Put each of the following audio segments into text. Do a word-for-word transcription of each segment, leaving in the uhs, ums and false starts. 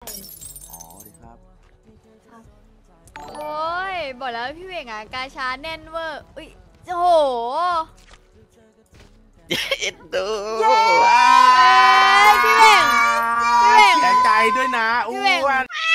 อ๋อดีครับครับโอ้ยบอกแล้วพี่เวงอ่ะกาชาแน่นเวอร์อุ้ยโอ้โหเอ็ดดูเอ้ยพี่เวงพี่เวงเสียใจด้วยนะอ้พี่เวงวน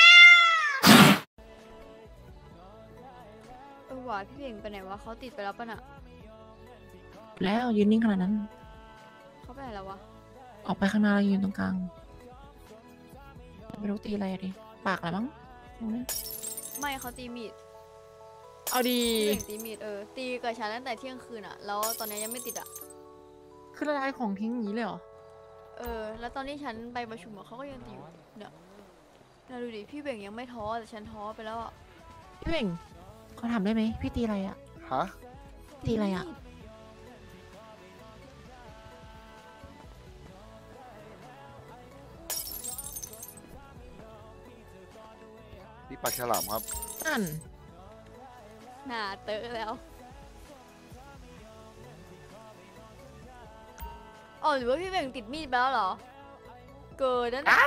เออว่ะพี่เวงไปไหนวะเขาติดไปแล้วปะน่ะแล้วยืนนิ่งขนาดนั้นเขาไปไหนแล้ววะออกไปข้างหน้าแล้วยืนตรงกลางไม่รู้ตีอะไรอะดิปากอะไรมั้งตรงนี้ไม่เขาตีมีดเอาดีพี่เวงตีมีดเออตีกับฉันตั้งแต่เที่ยงคืนอ่ะแล้วตอนนี้ยังไม่ติดอ่ะคือละลายของทิ้งอย่างนี้เลยเหรอเออแล้วตอนที่ฉันไปประชุมอะเขาก็ยังตีอยู่เนี่ยเนี่ยดูดิพี่เวงยังไม่ท้อแต่ฉันท้อไปแล้วอ่ะพี่เบ่งเขาถามได้ไหมพี่ตีอะไรอะฮะตีอะไรอะพี่ปากฉลามครับนั่นหน้าเตอะแล้วอ๋อหรือว่าพี่เวงติดมีดไปแล้วเหรอเกิดนั่น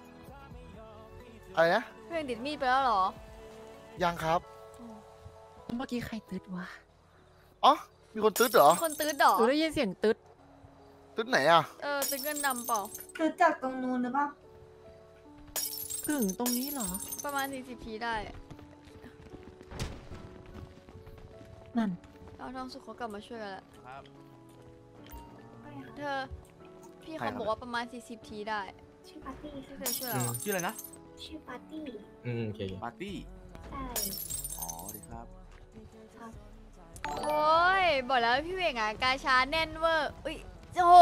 อะไรนะพี่เวงติดมีดไปแล้วเหรอยังครับเมื่อกี้ใครตึดวะอ๋อมีคนตึ๊ดเหรอคนตื้อดอกหนูได้ยินเสียงตึดตึ๊ดไหนอ่ะเออตื้อเงินดำเปล่าคือจากตรงนู้นหรือเปล่าถึงตรงนี้เหรอประมาณสี่สิบทีได้นั่นเอาทองสุกเขากลับมาช่วยกันแล้วครับเธอพี่เขาบอกว่าประมาณสี่สิบทีได้ชื่อปาร์ตี้ที่ค่ะเธอช่วยเราอะชื่ออะไรนะชื่อปาร์ตี้อืมโอเคปาร์ตี้ใช่อ๋อดีครับครับโอ้ยบอกแล้วพี่เวงอ่ะกาชาแน่นเวอร์อุ้ยโอ้โห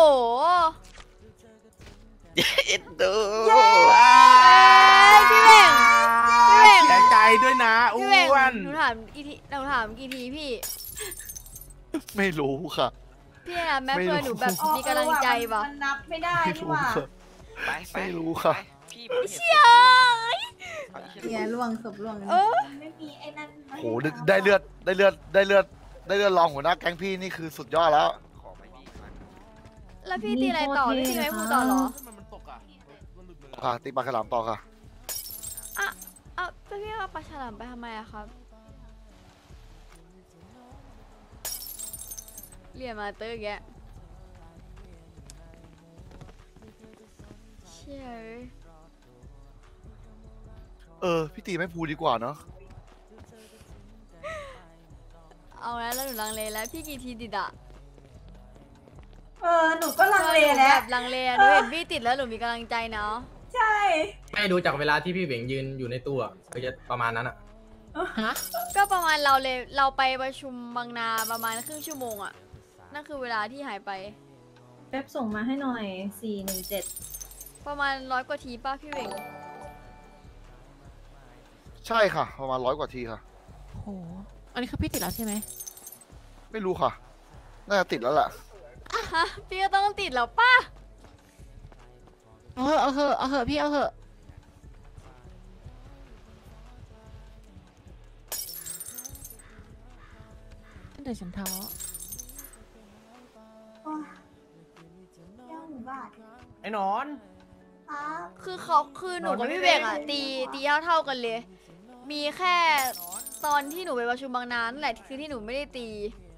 เอ็ดดูเอ้ยพี่เวงพี่เวงเสียใจด้วยนะอ้พี่เวงวนหนูถามกี่ทีหนูถามกี่ทีพี่ไม่รู้ค่ะพี่นะแม่ไม่เพื่รู้อนหนูแบบมีกำลังใจปะมันนับไม่ได้ไม่นี่รู้หว่าค่ะไปไปไม่รู้ค่ะไปพี่ผมเห็นเชี่ยเอาอีกเนี่ยล่วงศพล่วงเออมันไม่มีไอ้นั่นโหได้เลือดได้เลือดได้เลือดได้เลือดรองหัวหน้าแก๊งพี่นี่คือสุดยอดแล้วขอไปพี่มาแล้วพี่ตีอะไรต่อพี่ตีไม้พูต่อเหรอมันมันตกอ่ะมันหลุดมือค่ะตีปลาฉลามต่อค่ะอ่ะอ่ะแล้วพี่เอาปลาฉลามไปทำไมอะครับเรียนมาเตอร์แกะเชี่ยเอ้ยเออพี่ตีไม่พูดดีกว่าเนาะเอาแล้วแล้วหนูลังเลแล้วพี่กี่ทีติดอะเออหนูก็ลังเลแล้วบบลังเลอะหนูเห็นพี่ติดแล้วหนูมีกำลังใจเนาะใช่ไม่ดูจากเวลาที่พี่เหวงยืนอยู่ในตู้อะก็จะประมาณนั้นอะฮะก็ประมาณเราเลยเราไปประชุมบางนาประมาณครึ่งชั่วโมงอะนั่นคือเวลาที่หายไปแป๊บส่งมาให้หน่อยสี่หนึ่งเจ็ดประมาณร้อยกว่าทีป้าพี่เวงใช่ค่ะ ประมาณร้อยกว่าทีค่ะโห อันนี้คือพี่ติดแล้วใช่ไหมไม่รู้ค่ะ น่าจะติดแล้วแหละฮะพี่ก็ต้องติดแล้วป้าเอาเหอะเอาเหอะเอาเหอะพี่เอาเหอะเดี๋ยวฉันท้อโอ้ยแก้วหมูบาทไอ้หนอนครับคือเขาคือหนูกับพี่เวงอะตีตีเท่าเท่าๆกันเลย มีแค่ตอนที่หนูไปประชุมบางนานั่นแหละคือที่หนูไม่ได้ตี